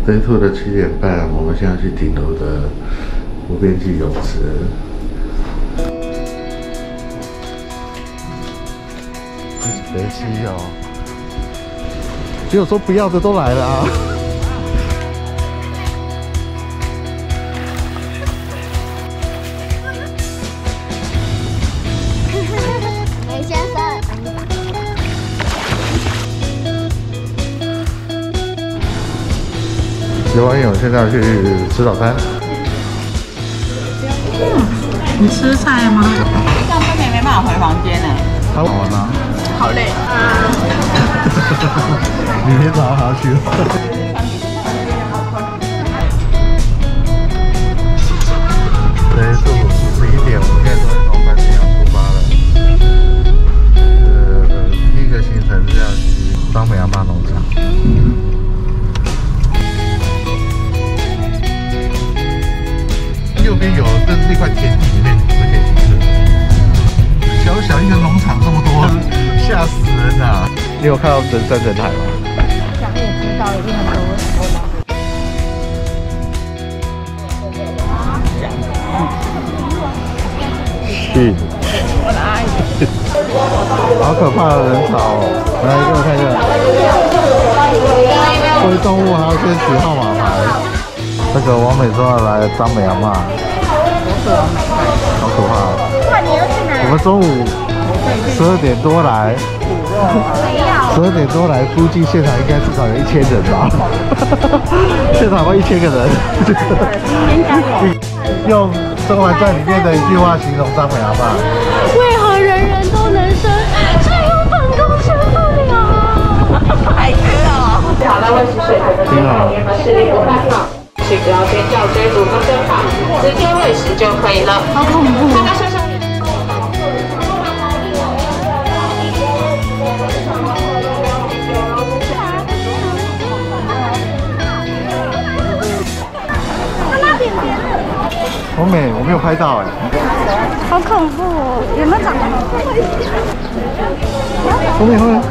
Day 2的7点半，我们现在去顶楼的无边际泳池。飞机哦，只有说不要的都来了啊！ 梅先生。 游完泳，现在要去吃早餐。 你吃菜吗？ 这样分别没办法回房间呢。 好玩吗？ 好累。 明天早上还要去。对，中午11点，我们现在终于从饭店要出发了。第一个行程是要去张美阿嬷农场。 右边有，这是一块田地里面是可以停的。小小一个农场这么多，吓死人了！你有看到人山人海吗？ 想也知道，一定很多人。 是。我的阿姨。好可怕的人潮哦！来，给我看一下。作为动物还要先取号码牌。 那个王美说要来张美阿嬷，好可怕！ 哇，你要去哪？ 我们中午12点多来，12点多来，估计现场应该至少有1000人吧，现场有1000个人。用《甄嬛传》里面的一句话形容张美阿嬷： 为何人人都能生，只有本宫生不了？ 太缺了。好了，温习水准的最好，联合视力不太好。 请不要尖叫追逐跟跟跑，直接喂食就可以了。 好恐怖！ 看到身上。 他拉扁扁了。 红美，我没有拍到哎。 好恐怖哦！有没有长得好看？ 红美，红美。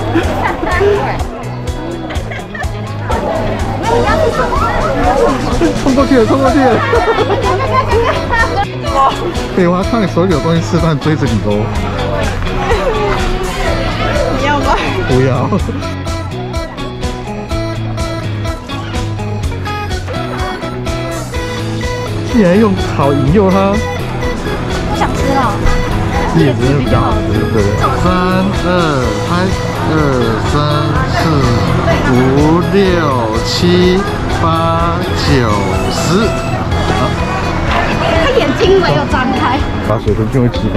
冲过去了，冲过去了！对，我要看你手里有东西吃饭，追着你喽。 你要吗？ 不要。竟然用草引诱他， 不想吃了。 叶子比较好吃，对不对？3、2，拍，2、3、4、5、6、7、8、9、10。 他眼睛没有张开。 把水豚丢一只吧。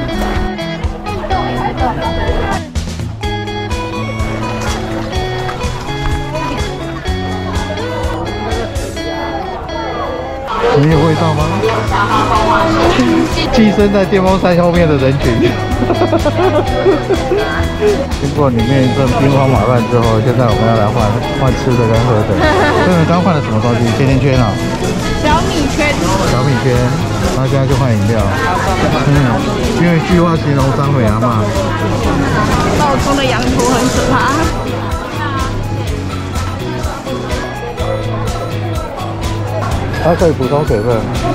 你有味道吗？寄生在电风扇后面的人群。经过里面一阵兵荒马乱之后，现在我们要来换吃的跟喝的。这个刚换了什么东西？甜甜圈啊？ 小米圈。 小米圈。然后现在就换饮料。因为句话形容张美阿嬷。 爆冲的羊驼很可怕。 它可以补充水分。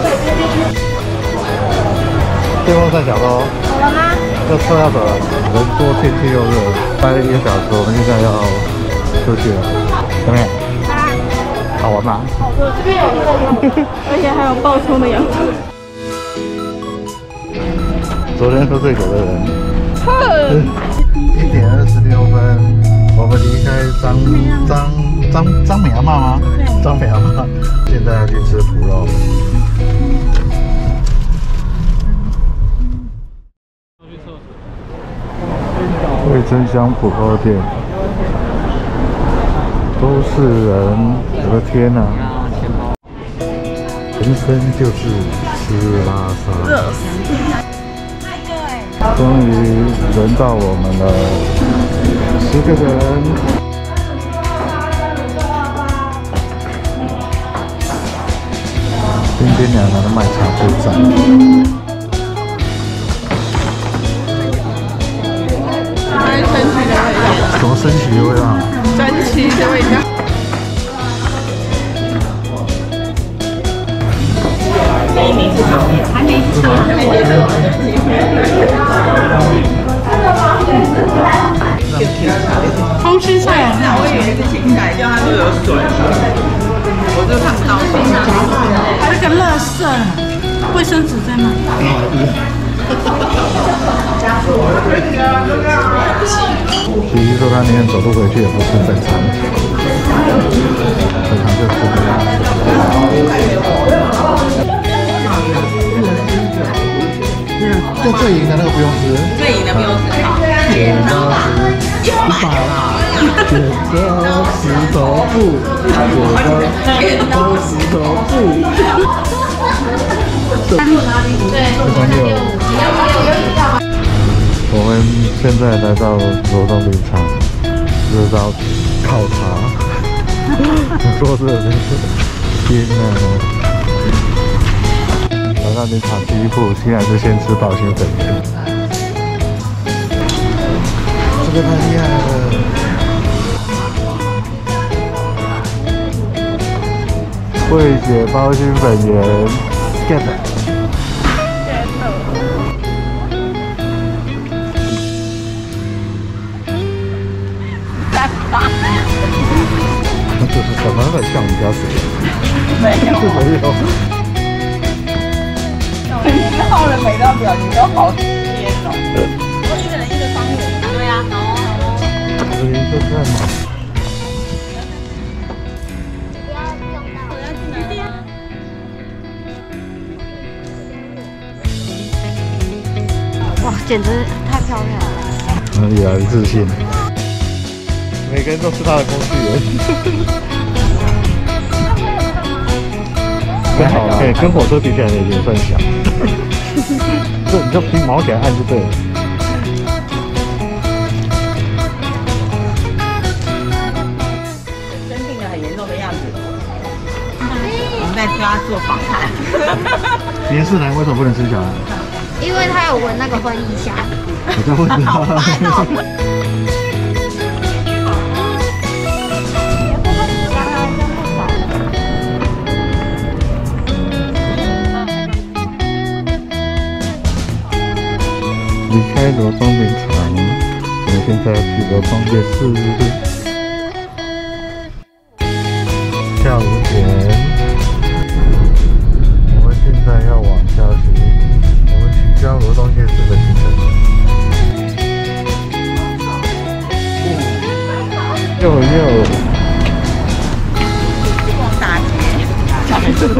电风扇小偷。 走了吗？ 要说要走了，人多天气又热，待了1个小时，我们现在要出去了，怎么样？好玩吗？ 这边有一个，而且还有爆冲的羊驼。 昨天喝醉酒的人。1点26分，我们离开张美阿嬷吗？张美阿嬷，现在要去吃脯肉。味噌香火锅店，都是人，我的天哪！人生就是吃拉撒。终于轮到我们了，10个人。边边两人的卖茶不在。 神奇的味道。 什么神奇的味道？ 神奇的味道。 一名是炒面，还没吃，还没吃。 空心菜啊！ 我以为是青菜，就它都有水，我就看不到水。 这个垃圾，卫生纸在哪？ 其实说他宁愿走路回去也不吃正餐，正餐就吃这样。就最赢的那个不用吃， 最赢的不用吃好。 剪刀石头布，剪刀石头布，剪刀石头布。这朋友，我们现在来到罗东林场，热到烤茶，多热的天哪！来到林场第一步，竟然是先吃保鲜粉圆，这个太厉害了！慧姐包心粉圆 ，get。这是什么很像我们家水？ 没有， 没有。 1号人每张表情都好尖哦。我一个人一个方圆。对啊，好哦好哦。 这里就在吗？ 哇，简直太漂亮了！ 也很自信。每个人都是他的工具人。跟火车比起来也算小。这你就凭毛起来按就对了。 生病的很严重的样子。我们在家做访谈。 年事男为什么不能吃小孩？ 因为他有闻那个婚姻香。 我在问他。离开罗东林场，我们现在要去罗东夜市下午前。我们现在要往下去，我们取消罗东夜市的行程。又逛大街。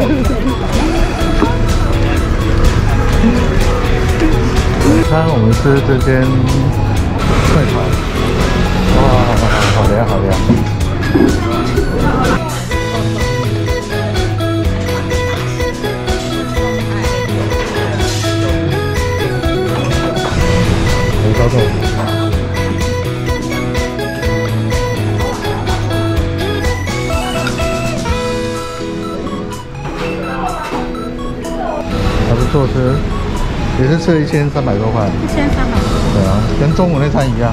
餐我们吃这间菜炒，哇，好凉好凉。红烧豆腐。还不错吃。也是吃了1300多块，1300。对啊，跟中午那餐一样。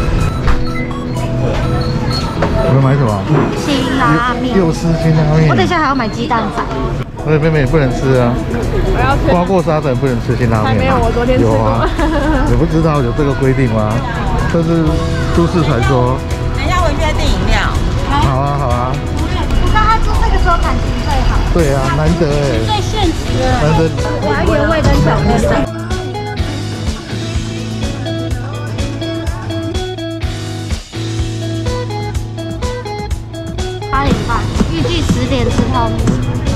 我们买什么？ 辛拉面。 又吃辛拉面。 我等一下还要买鸡蛋仔。 我妹妹不能吃啊。 我要吃。 刮过痧的人不能吃辛拉面。 还没有，我昨天吃过。 有啊。你不知道有这个规定吗？这是都市传说。 等一下回去再订饮料。 好啊好啊。 我刚刚就这个时候感情最好。 对啊，难得哎。 最现实的。 难得。 我要原味跟巧克力。8点半，预计10点吃泡面。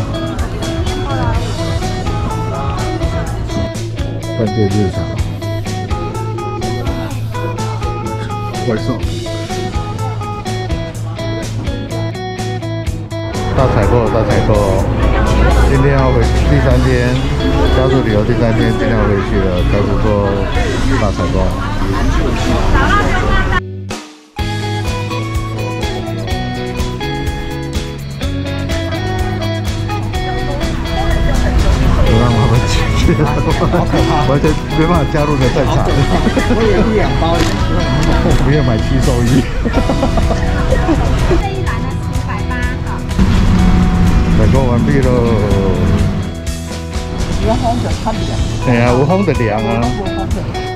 饭店日常，外送。大采购，大采购！今天要回第3天，家族旅游第3天，今天要回去了，开始做大采购。完全没办法加入你的战场。我也是2包，我不愿买7送1。 这一篮的780。 采购完毕喽。 风就较凉。 对啊，有风就凉啊。 无风就。